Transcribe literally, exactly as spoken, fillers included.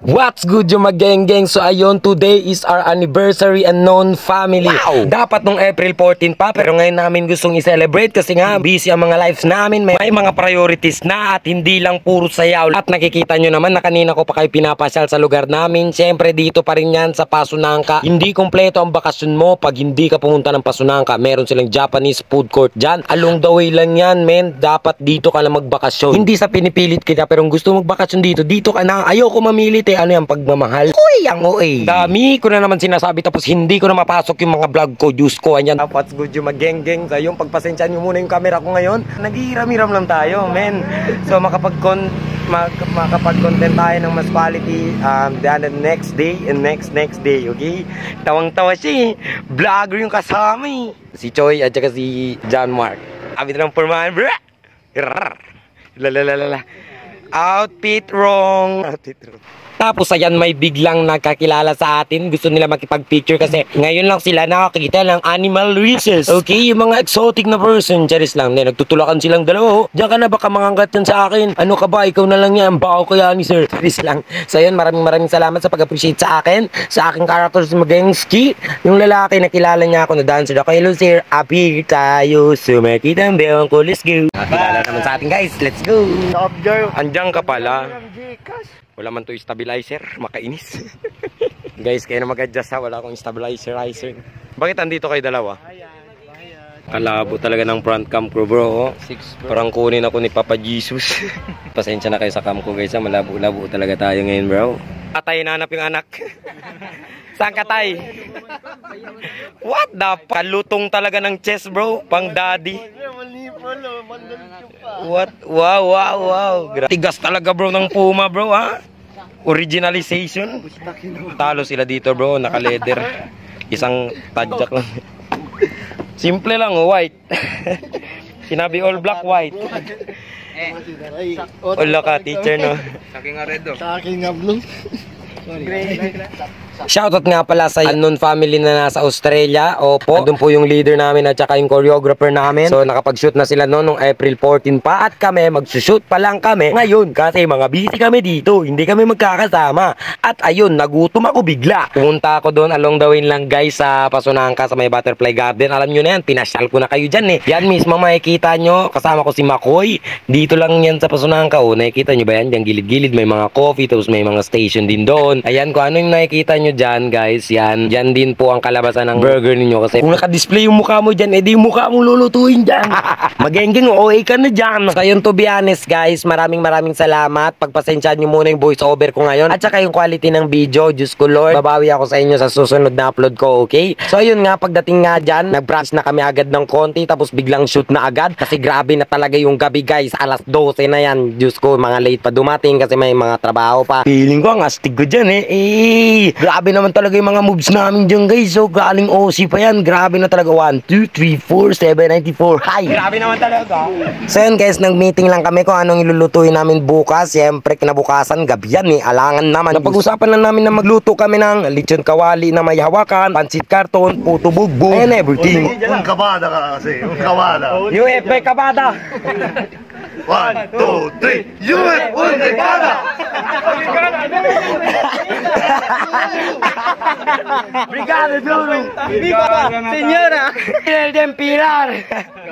What's good yung mag-geng-geng? So ayun, today is our anniversary unknown family. Wow! Dapat nung April fourteen pa, pero ngayon namin gustong i-celebrate kasi nga busy ang mga lives namin. May, may mga priorities na at hindi lang puro sayaw. At nakikita nyo naman na kanina ko pa kayo pinapasyal sa lugar namin. Siyempre dito pa rin yan sa Pasunangka. Hindi kompleto ang bakasyon mo pag hindi ka pumunta ng Pasunangka. Meron silang Japanese food court dyan. Along the way lang yan, men. Dapat dito ka lang magbakasyon. Hindi sa pinipilit kita, pero kung gusto magbakasyon dito, dito ka na. Ayoko mamilit eh. Ano yung pagmamahal? Uy, ang uy. Dami ko na naman sinasabi tapos hindi ko na mapasok yung mga vlog ko. Diyos ko, anyan. What's good yung mag-geng-geng? So yung pagpasensya nyo muna yung camera ko ngayon. Naghihiram-hiram lang tayo, men. So makapag-con mag makapag-content tayo ng mas quality um, the next day and next next day, okay? Tawang-tawa siya eh. Vlogger yung kasama eh. Si Choi at saka si John Mark. Abit ng pormahan, bro. Lalalala. Outfit wrong. Outfit wrong. Tapos ayan, may biglang nagkakilala sa atin. Gusto nila makipag-picture kasi ngayon lang sila nakakita ng animal research. Okay, yung mga exotic na person. Charis lang, ne, nagtutulakan silang dalawa. Oh. Diyan ka na baka manganggat yan sa akin. Ano ka ba? Ikaw na lang yan. Bao kaya ni sir. Charis lang. So ayan, maraming maraming salamat sa pag-appreciate sa akin. Sa aking character si Magengski. Yung lalaki nakilala niya ako na dancer ako. Hello sir, appear tayo. Sumakit ang bewang ko. Let's go. Nakilala naman sa atin guys. Let's go. Andiyan ka pala. Wala man to stabilizer, makainis. Guys, kayo na mag-adjust ha, wala akong stabilizer. Bakit andito kayo dalawa? Kalabo talaga ng front cam ko bro. Parang kunin ako ni Papa Jesus. Pasensya na kayo sa cam ko guys ha, malabo-labo talaga tayo ngayon bro. Tatay nanap yung anak. Saan ka tay? What the f***? Kalutong talaga ng chest bro, pang daddy. What? Wow, wow, wow. Tigas talaga bro ng Puma bro ha. Originalization. Talo sila dito bro, naka-leather. Isang tadyak lang. Simple lang, white. Sinabi all black, white. Wala ka, teacher no. Sa aking nga red do. Sa aking nga blue. Shoutout nga pala sa unknown family na nasa Australia. Opo, andun po yung leader namin at saka yung choreographer namin. So nakapag-shoot na sila noon nung April fourteen pa. At kami, mag-shoot pa lang kami ngayon kasi mga busy kami dito. Hindi kami magkakasama. At ayun, nagutom ako bigla. Pumunta ako doon along the way lang guys sa Pasunangka sa may Butterfly Garden. Alam nyo na yan, pinasyal ko na kayo dyan eh. Yan mismo makikita nyo, kasama ko si Makoy. Dito lang yan sa Pasunangka. O, nakikita nyo ba yan? Diyan gilid-gilid may mga coffee, tapos may mga station din doon. Ayan, kung ano yung nakikita nyo dyan guys, yan dyan din po ang kalabasan ng burger ninyo kasi kung naka-display yung mukha mo dyan, edi yung mukha mo lulutuin dyan. Magengeng O A ka na dyan. So yun, to be honest guys, maraming maraming salamat. Pagpasensyahan nyo muna yung voice over ko ngayon at saka yung quality ng video. Diyos ko Lord, babawi ako sa inyo sa susunod na upload ko, okay? So yun nga, pagdating nga dyan, nag-brush na kami agad ng konti tapos biglang shoot na agad kasi grabe na talaga yung gabi guys. Alas dose na yan. Diyos ko, mga late pa dumating kasi may mga trabaho pa. Feeling ko ang astig ko dyan eh. Eh, grabe naman talaga yung mga moves namin dyan guys. So galing O C pa yan. Grabe na talaga. one, two, three, four, seven, ninety-four. Hi! Grabe naman talaga. So yun guys, nag-meeting lang kami kung anong ilulutuin namin bukas. Siyempre kinabukasan, gabi yan eh. Alangan naman. Napag-usapan lang namin na magluto kami ng lechon kawali na may hawakan, pansit karton, puto bugbog, and everything. Un kabada ka kasi. Un kabada. U F B kabada. One, two, three. U F B un kabada. Brigada Duro. Viva Señora. El de Pilar.